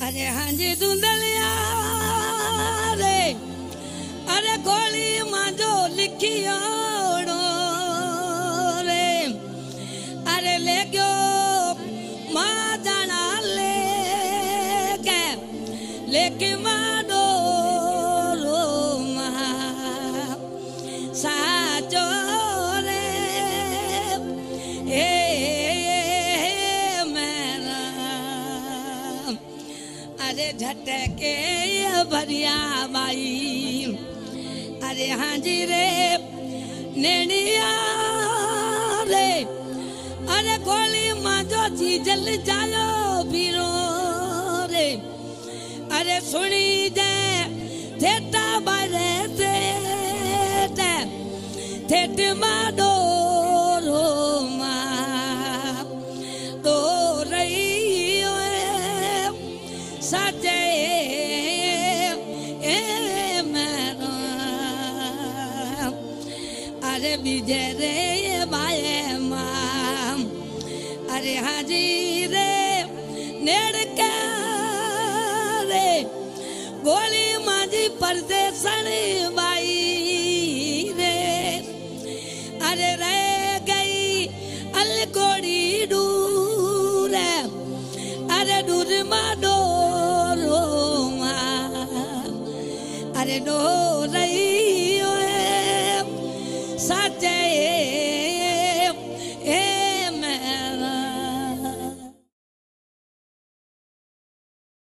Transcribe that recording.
अरे हाँ जी धुंधलिया रे अरे गोली मांजो लिखियो रे अरे ले गयो माँ जाना लेके मानो रो माँ साचो रे मेरा अरे झटके भरिया बाई अरे हाँ जी रे नेनिया रे अरे गोली मांजो जी जल जायो बीरो रे अरे सुनी दे थेटा बारे थेट माडो रो माँ तो रही सजे मेरा अरे बीजे रे बाए माँ अरे हाँ जी रे नेड़ के गोली माजी परदेसन बाई रे अरे रह गई अलगोड़ी दूर अरे दूर माडो रो अरे डो रही